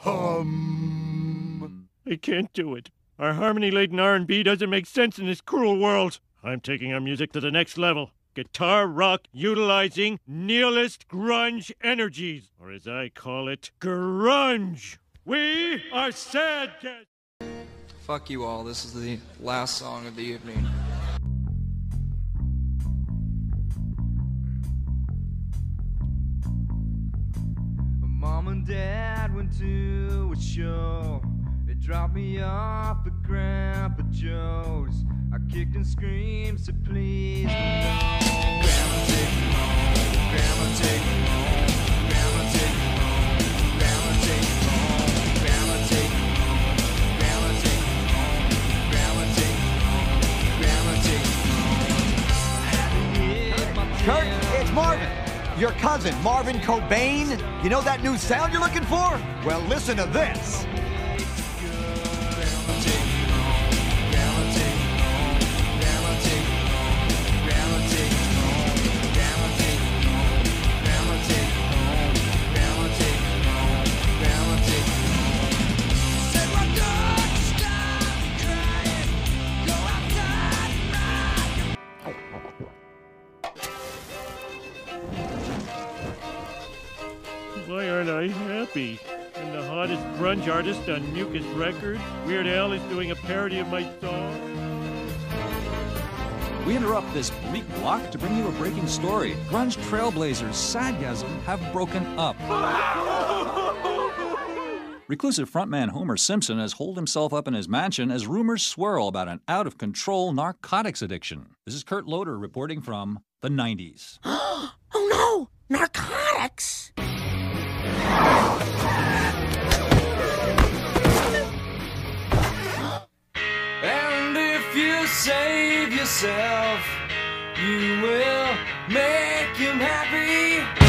Hum. I can't do it. Our harmony-laden R&B doesn't make sense in this cruel world. I'm taking our music to the next level. Guitar rock utilizing nihilist grunge energies, or as I call it, grunge. We are sad cats. Fuck you all, this is the last song of the evening. Mom and Dad went to a show. They dropped me off at Grandpa Joe's. I kicked and screamed, said please no. Grandma take me home, Grandma take me home, Grandma take me home, Grandma take me home, Grandma take me home, Grandma take me home, Grandma take me home, Grandma take me home. I had to hit my Kurt, it's Marvin. Your cousin, Marvin Cobain. You know that new sound you're looking for? Well, listen to this. Why aren't I happy? I'm the hottest grunge artist on Mucus Records. Weird Al is doing a parody of my song. We interrupt this bleak block to bring you a breaking story. Grunge trailblazers Sadgasm have broken up. Reclusive frontman Homer Simpson has holed himself up in his mansion as rumors swirl about an out-of-control narcotics addiction. This is Kurt Loder reporting from the 90s. Oh no! Narcotics! And if you save yourself, you will make him happy.